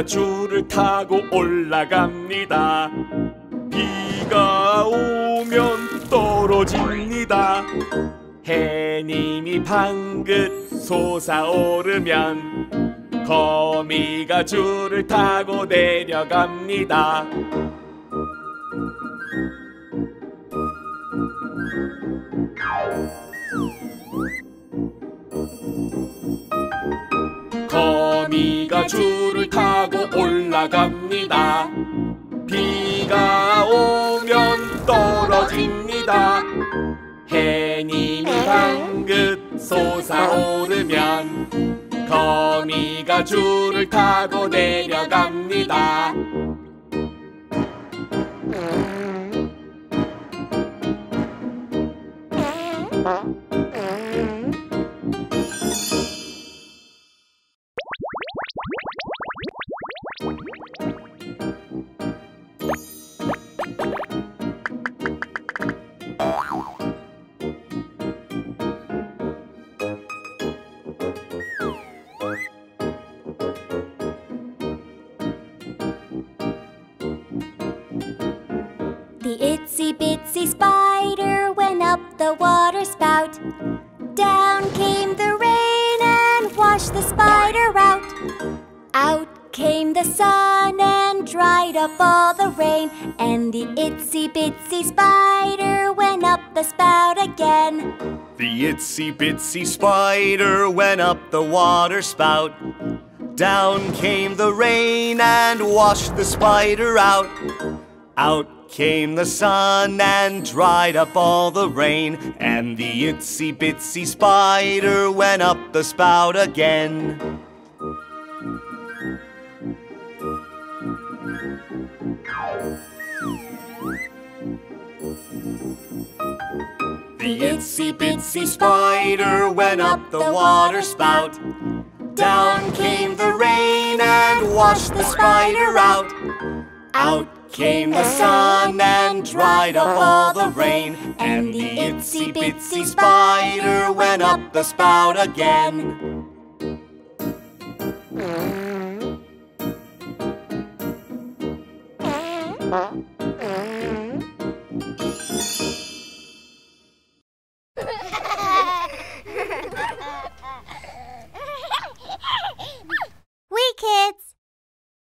거미가 줄을 타고 올라갑니다. 비가 오면 떨어집니다. 해님이 방긋 솟아오르면 거미가 줄을 타고 내려갑니다. 거미가 줄을 타고 올라갑니다. 비가 오면 떨어집니다. 해님이 방긋 솟아오르면 거미가 줄을 타고 내려갑니다. The itsy bitsy spider went up the water spout. Down came the rain and washed the spider out. Out came the sun and dried up all the rain. And the itsy bitsy spider went up the spout again. The itsy bitsy spider went up the water spout. Down came the rain and washed the spider out. Out came the sun and dried up all the rain. And the itsy bitsy spider went up the spout again. The itsy bitsy spider went up the water spout. Down came the rain and washed the spider out. Out came the sun and dried up all the rain. And the itsy bitsy spider went up the spout again.